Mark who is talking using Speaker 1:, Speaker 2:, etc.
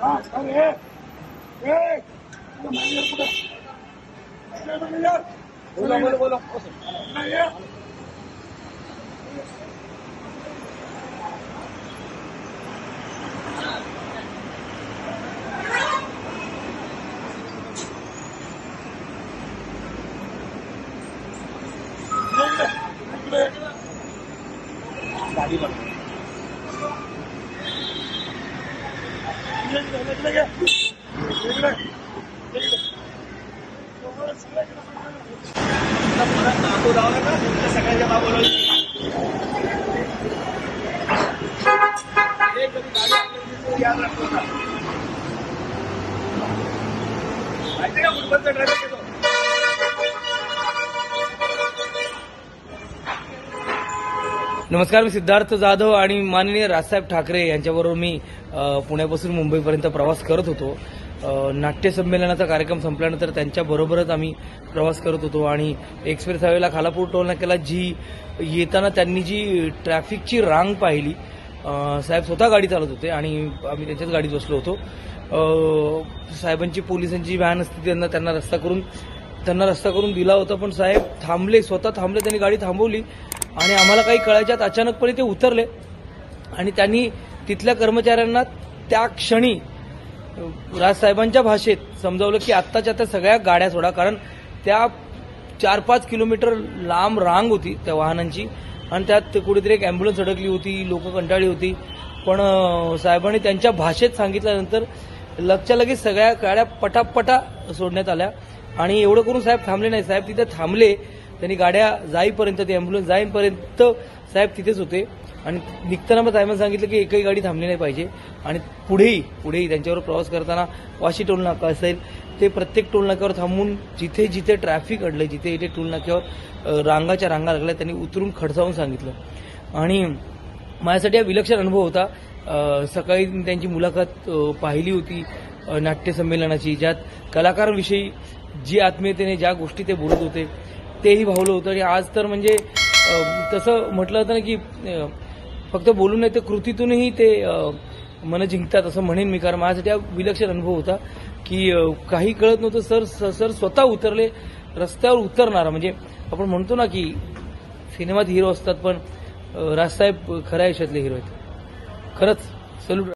Speaker 1: बोला. गाडी नातो लावला का सगळ्याच्या बाबा याद राखतो का माहिती का फुटबॉलचा ड्रायव्हर येतो.
Speaker 2: नमस्कार, मी सिद्धार्थ जाधव आणि माननीय राजसाहेब ठाकरे यांच्याबरोबर मी पुण्यापासून मुंबईपर्यंत प्रवास करत होतो. नाट्य संमेलनाचा कार्यक्रम संपल्यानंतर त्यांच्याबरोबरच आम्ही प्रवास करत होतो आणि एक्सप्रेस हायवेला खालापूर टोल नाक्याला येताना त्यांनी जी ट्रॅफिकची रांग पाहिली, साहेब स्वतः गाडी चालवत होते आणि आम्ही त्यांच्याच गाडीत बसलो होतो. साहेबांची पोलिसांची व्हॅन असते, त्यांना रस्ता करून दिला होता, पण साहेब थांबले, स्वतः थांबले, त्यांनी गाडी थांबवली आणि आम्हाला काही कळायच्यात अचानकपणे ते उतरले आणि त्यांनी तिथल्या कर्मचाऱ्यांना त्या क्षणी राजसाहेबांच्या भाषेत समजावलं की आत्ताच्या त्या सगळ्या गाड्या सोडा, कारण त्या 4-5 किलोमीटर लांब रांग होती त्या वाहनांची आणि त्यात कुठेतरी एक अँब्युलन्स अडकली होती, लोक कंटाळली होती. पण साहेबांनी त्यांच्या भाषेत सांगितल्यानंतर लगच्या लगेच सगळ्या गाड्या पटापटा सोडण्यात आल्या आणि एवढं करून साहेब थांबले नाही. साहेब तिथे थांबले, त्यांनी गाड्या जाईपर्यंत, ते अँब्युलन्स जाईपर्यंत साहेब तिथेच होते आणि निघताना मग साहेबांनी सांगितलं की एकही गाडी थांबली नाही पाहिजे आणि पुढेही त्यांच्यावर प्रवास करताना वाशी टोल नाका असेल ते प्रत्येक टोल नाक्यावर थांबून जिथे जिथे ट्रॅफिक अडलंय, जिथे जिथे टोल नाक्यावर रांगा लागल्या, त्यांनी उतरून खडसावून सांगितलं आणि माझ्यासाठी हा विलक्षण अनुभव होता. सकाळी त्यांची मुलाखत पाहिली होती नाट्य संमेलनाची, ज्यात कलाकारांविषयी जी आत्मीयतेने ज्या गोष्टी ते बोलत होते तेही भावलं होतं आणि आज तर म्हणजे तसं म्हटलं होतं ना की फक्त बोलून नाही, ते कृतीतूनही ते मन जिंकतात असं म्हणेन मी, कारण माझ्यासाठी हा विलक्षण अनुभव होता की काही कळत नव्हतं. सर स्वतः उतरले, रस्त्यावर उतरणारा, म्हणजे आपण म्हणतो ना की सिनेमात हिरो असतात पण राजसाहेब खऱ्या आयुष्यातले हिरो आहेत. खरंच सल्यूट.